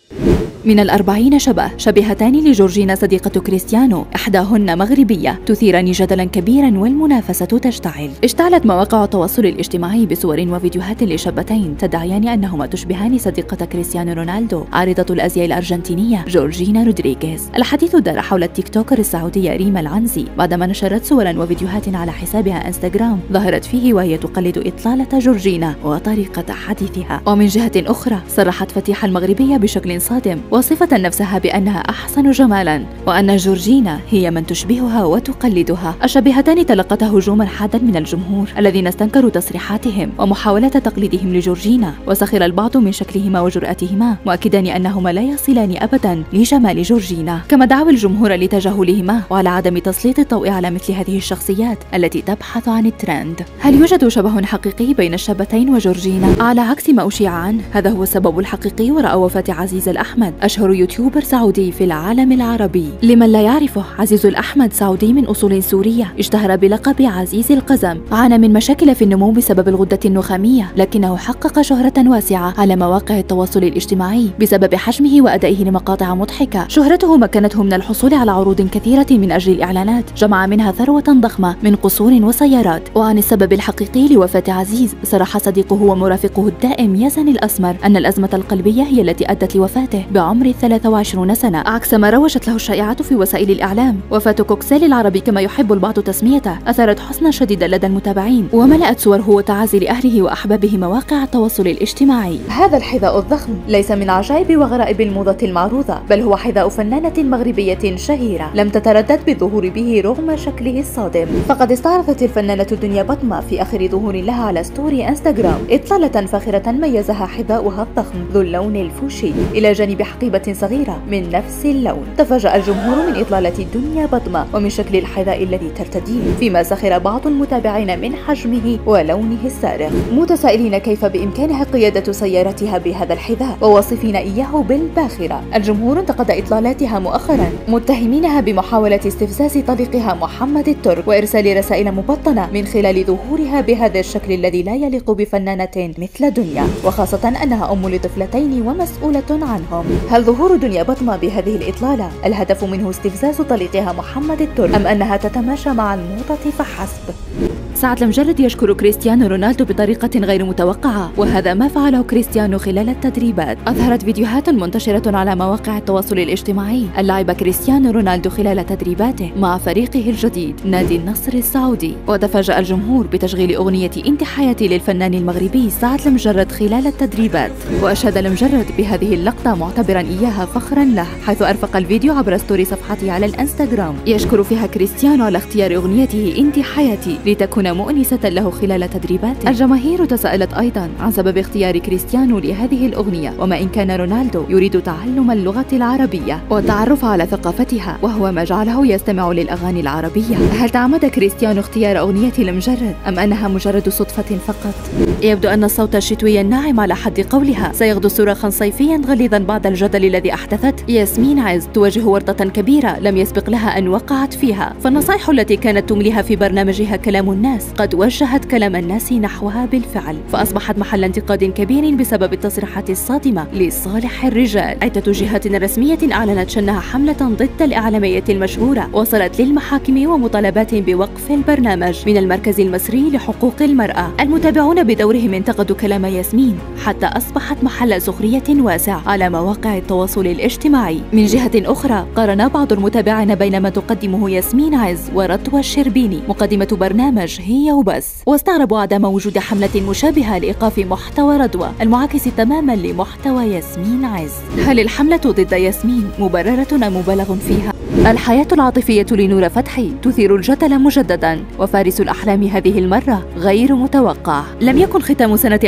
من ال40 شبيهتان لجورجينا صديقة كريستيانو، إحداهن مغربية، تثيران جدلا كبيرا والمنافسة تشتعل. اشتعلت مواقع التواصل الاجتماعي بصور وفيديوهات لشابتين تدعيان أنهما تشبهان صديقة كريستيانو رونالدو عارضة الأزياء الأرجنتينية جورجينا رودريغيز. الحديث دار حول التيك توكر السعودية ريما العنزي بعدما نشرت صورا وفيديوهات على حسابها انستغرام ظهرت فيه وهي تقلد إطلالة جورجينا وطريقة حديثها. ومن جهة أخرى صرحت فتيحة المغربية بشكل صادم واصفة نفسها بأنها أحسن جمالا وأن جورجينا هي من تشبهها وتقلدها. الشبيهتان تلقتا هجوما حادا من الجمهور الذين استنكروا تصريحاتهم ومحاولة تقليدهم لجورجينا، وسخر البعض من شكلهما وجرأتهما مؤكدان أنهما لا يصلان أبدا لجمال جورجينا، كما دعوا الجمهور لتجاهلهما وعلى عدم تسليط الضوء على مثل هذه الشخصيات التي تبحث عن الترند. هل يوجد شبه حقيقي بين الشابتين وجورجينا؟ على عكس ما أشيع عنه، هذا هو السبب الحقيقي وراء وفاة عزيز الأحمد، أشهر يوتيوبر سعودي في العالم العربي. لمن لا يعرفه، عزيز الأحمد سعودي من أصول سورية، اشتهر بلقب عزيز القزم، عانى من مشاكل في النمو بسبب الغدة النخامية، لكنه حقق شهرة واسعة على مواقع التواصل الاجتماعي بسبب حجمه وأدائه لمقاطع مضحكة. شهرته مكنته من الحصول على عروض كثيرة من أجل الإعلانات، جمع منها ثروة ضخمة من قصور وسيارات. وعن السبب الحقيقي لوفاة عزيز، صرح صديقه ومرافقه الدائم يزن الأسمر أن الأزمة القلبية هي التي أدت لوفاته بعمر 23 سنة، عكس ما روجت له الشائعات في وسائل الإعلام. وفاة كوكسيل العربي كما يحب البعض تسميته أثارت حزنا شديدا لدى المتابعين، وملأت صوره وتعازي لأهله وأحبابه مواقع التواصل الاجتماعي. هذا الحذاء الضخم ليس من عجائب وغرائب الموضة المعروضة، بل هو حذاء فنانة مغربية شهيرة لم تتردد بالظهور به رغم شكله الصادم. فقد استعرضت الفنانة دنيا بطمة في آخر ظهور لها على ستوري انستغرام إطلالة فاخرة ميزها حذاؤها الضخم ذو اللون الفوشي إلى جانب حقيبة صغيرة من نفس اللون. تفاجأ الجمهور من إطلالة دنيا بطمة ومن شكل الحذاء الذي ترتديه، فيما سخر بعض المتابعين من حجمه ولونه الصارخ، متسائلين كيف بإمكانها قيادة سيارتها بهذا الحذاء وواصفين إياه بالباخرة. الجمهور انتقد إطلالاتها مؤخرا، متهمينها بمحاولة استفزاز طليقها محمد الترك وإرسال رسائل مبطنة من خلال ظهورها بهذا الشكل الذي لا يليق بفنانة مثل دنيا، وخاصة أنها أم لطفلتين ومسؤولة عنهم. هل ظهور دنيا بطمة بهذه الإطلالة الهدف منه استفزاز طليقها محمد الترك، أم أنها تتماشى مع الموضة فحسب؟ سعد المجرد يشكر كريستيانو رونالدو بطريقة غير متوقعة، وهذا ما فعله كريستيانو خلال التدريبات. أظهرت فيديوهات منتشرة على مواقع التواصل الاجتماعي اللاعب كريستيانو رونالدو خلال تدريباته مع فريقه الجديد نادي النصر السعودي، وتفاجأ الجمهور بتشغيل أغنية أنت حياتي للفنان المغربي سعد المجرد خلال التدريبات. وأشاد المجرد بهذه اللقطة معتبرا إياها فخرا له، حيث أرفق الفيديو عبر ستوري صفحته على الانستغرام يشكر فيها كريستيانو على اختيار أغنيته أنت حياتي لتكون مؤنسة له خلال تدريباته. الجماهير تساءلت أيضا عن سبب اختيار كريستيانو لهذه الأغنية، وما إن كان رونالدو يريد تعلم اللغة العربية والتعرف على ثقافتها، وهو ما جعله يستمع للأغاني العربية. هل تعمد كريستيانو اختيار أغنية المجرد، أم أنها مجرد صدفة فقط؟ يبدو أن الصوت الشتوي الناعم على حد قولها سيغدو صراخا صيفيا غليظا بعد الجدل الذي أحدثت ياسمين عز تواجه ورطة كبيرة لم يسبق لها أن وقعت فيها، فالنصائح التي كانت تمليها في برنامجها كلام الناس قد وجهت كلام الناس نحوها بالفعل، فأصبحت محل انتقاد كبير بسبب التصريحات الصادمة لصالح الرجال. عدة جهات رسمية أعلنت شنها حملة ضد الإعلامية المشهورة وصلت للمحاكم ومطالبات بوقف البرنامج من المركز المصري لحقوق المرأة. المتابعون بدورهم انتقدوا كلام ياسمين حتى أصبحت محل سخرية واسع على مواقع التواصل الاجتماعي. من جهة أخرى، قارن بعض المتابعين بين ما تقدمه ياسمين عز ورضوى الشربيني مقدمة برنامج هي وبس، واستغربوا عدم وجود حملة مشابهة لإيقاف محتوى رضوى المعاكس تماما لمحتوى ياسمين عز. هل الحملة ضد ياسمين مبررة أم مبالغ فيها؟ الحياة العاطفية لنورة فتحي تثير الجدل مجددا، وفارس الأحلام هذه المرة غير متوقع. لم يكن ختام سنة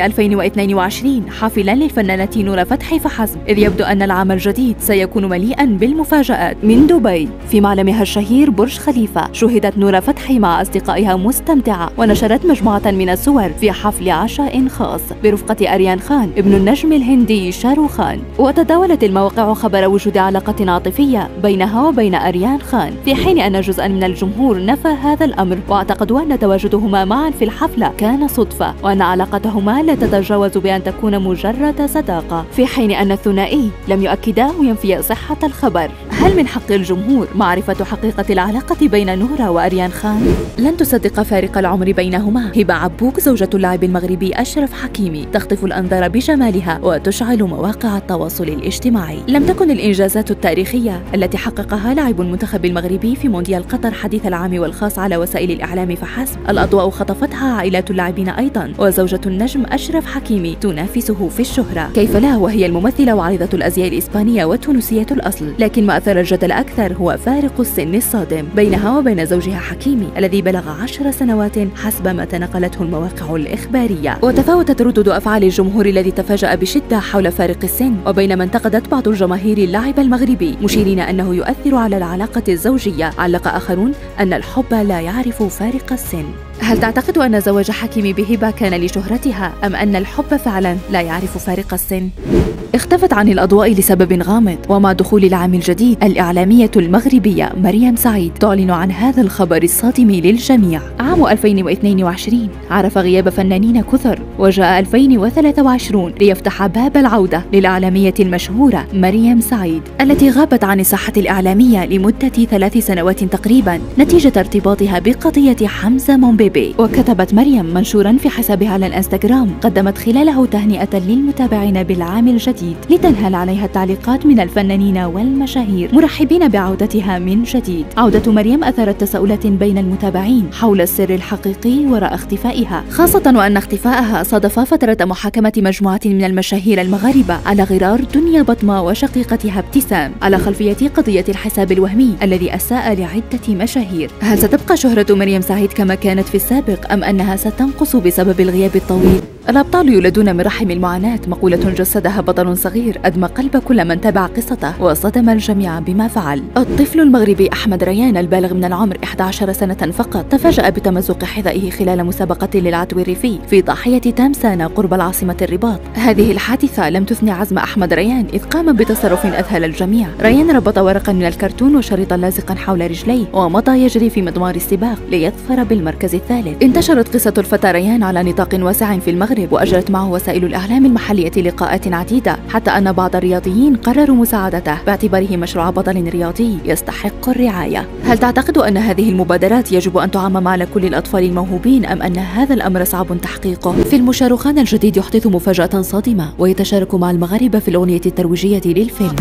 2022 حافلا للفنانة نورة فتحي فحسب، إذ يبدو أن العام الجديد سيكون مليئا بالمفاجآت. من دبي في معلمها الشهير برج خليفة، شهدت نورة فتحي مع أصدقائها مستمتعة، ونشرت مجموعة من الصور في حفل عشاء خاص برفقة أريان خان ابن النجم الهندي شاروخان. وتداولت المواقع خبر وجود علاقة عاطفية بينها وبين أريان خان، في حين أن جزءا من الجمهور نفى هذا الأمر واعتقدوا أن تواجدهما معا في الحفلة كان صدفة، وأن علاقتهما لا تتجاوز بأن تكون مجرد صداقة، في حين أن الثنائي لم يؤكدا وينفيا صحة الخبر. هل من حق الجمهور معرفة حقيقة العلاقة بين نورا وأريان خان؟ لن تصدق فارق العمر بينهما. هبة عبوك زوجة اللاعب المغربي أشرف حكيمي تخطف الأنظار بجمالها وتشعل مواقع التواصل الاجتماعي. لم تكن الإنجازات التاريخية التي حققها لاعب المنتخب المغربي في مونديال قطر حديث العام والخاص على وسائل الإعلام فحسب، الأضواء خطفتها عائلات اللاعبين أيضا، وزوجة النجم أشرف حكيمي تنافسه في الشهرة، كيف لا وهي الممثلة وعريضة الأزياء الإسبانية والتونسية الأصل. لكن ما أثار الجدل أكثر هو فارق السن الصادم بينها وبين زوجها حكيمي الذي بلغ 10 سنوات حسب ما تنقلته المواقع الإخبارية. وتفاوتت ردود أفعال الجمهور الذي تفاجأ بشدة حول فارق السن، وبينما انتقدت بعض الجماهير اللاعب المغربي مشيرين أنه يؤثر على العلاقة الزوجية، علق آخرون أن الحب لا يعرف فارق السن. هل تعتقد أن زواج حكيمي بهبة كان لشهرتها أم أن الحب فعلا لا يعرف فارق السن؟ اختفت عن الأضواء لسبب غامض، ومع دخول العام الجديد الإعلامية المغربية مريم سعيد تعلن عن هذا الخبر الصادم للجميع. عام 2022 عرف غياب فنانين كثر، وجاء 2023 ليفتح باب العودة للإعلامية المشهورة مريم سعيد التي غابت عن الساحة الإعلامية لمدة 3 سنوات تقريبا نتيجة ارتباطها بقضية حمزة مومبيبي. وكتبت مريم منشورا في حسابها على الانستغرام قدمت خلاله تهنئة للمتابعين بالعام الجديد، لتنهال عليها التعليقات من الفنانين والمشاهير مرحبين بعودتها من جديد. عودة مريم أثارت تساؤلات بين المتابعين حول السر الحقيقي وراء اختفائها، خاصة وأن اختفائها صادف فترة محاكمة مجموعة من المشاهير المغاربة على غرار دنيا بطمة وشقيقتها ابتسام على خلفية قضية الحساب الوهمي الذي أساء لعدة مشاهير. هل ستبقى شهرة مريم سعيد كما كانت في السابق أم أنها ستنقص بسبب الغياب الطويل؟ الأبطال يولدون من رحم المعاناة، مقولة جسدها بطل صغير أدمى قلب كل من تابع قصته وصدم الجميع بما فعل. الطفل المغربي أحمد ريان البالغ من العمر 11 سنة فقط تفاجأ بتمزق حذائه خلال مسابقة للعدو الريفي في ضاحية تامسانا قرب العاصمة الرباط. هذه الحادثة لم تثني عزم أحمد ريان إذ قام بتصرف أذهل الجميع. ريان ربط ورقا من الكرتون وشريطا لازقا حول رجليه ومضى يجري في مضمار السباق ليظفر بالمركز الثالث. انتشرت قصة الفتى ريان على نطاق واسع في المغرب، وأجرت معه وسائل الإعلام المحلية لقاءات عديدة، حتى أن بعض الرياضيين قرروا مساعدته باعتباره مشروع بطل رياضي يستحق الرعاية. هل تعتقد أن هذه المبادرات يجب أن تعمم على كل الأطفال الموهوبين أم أن هذا الأمر صعب تحقيقه؟ فيلم شاروخان الجديد يحدث مفاجأة صادمة ويتشارك مع المغاربة في الأغنية الترويجية للفيلم.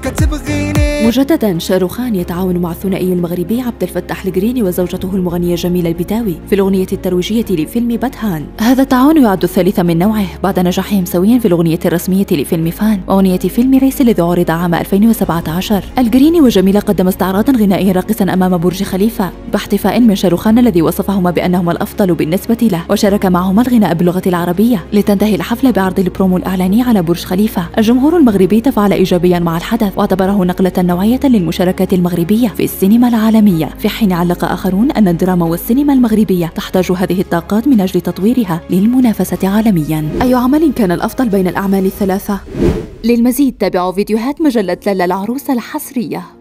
مجددا شاروخان يتعاون مع الثنائي المغربي عبد الفتاح القريني وزوجته المغنية جميلة البتاوي في الأغنية الترويجية لفيلم باتهان. هذا التعاون يعد الثالث من نوعه بعد نجاحهم سويا في الأغنية الرسمية لفيلم فان وأغنية فيلم ريس الذي عرض عام 2017. القريني وجميلة قدم استعراضا غنائيا راقصا أمام برج خليفة باحتفاء من شاروخان الذي وصفهما بأنهما الأفضل بالنسبة له، وشارك معهما الغناء باللغة العربية لتنتهي الحفلة بعرض البرومو الإعلاني على برج خليفة. الجمهور المغربي تفاعل إيجابيا مع الحدث واعتبره نقلة نوعية للمشاركات المغربية في السينما العالمية، في حين علق آخرون أن الدراما والسينما المغربية تحتاج هذه الطاقات من أجل تطويرها للمنافسة عالميا. أي عمل كان الأفضل بين الأعمال الثلاثة؟ للمزيد تابعوا فيديوهات مجلة لالا العروسة الحصرية.